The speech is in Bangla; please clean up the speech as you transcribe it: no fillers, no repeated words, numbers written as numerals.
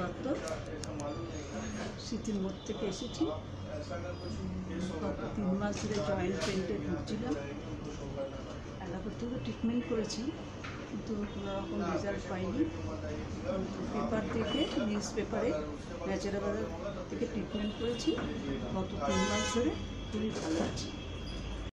দত্ত, স্মৃতির মোড় থেকে এসেছি। গত 3 মাস ধরে জয়েন্ট পেন্টে ভুগছিলাম। এলাকার থেকে ট্রিটমেন্ট করেছি, কিন্তু কোনো রকম রেজাল্ট পাইনি। পেপার থেকে, নিউজ পেপারে ন্যাচারোপ্যাথি থেকে ট্রিটমেন্ট করেছি। গত 3 মাস ধরে খুবই ভালো আছি।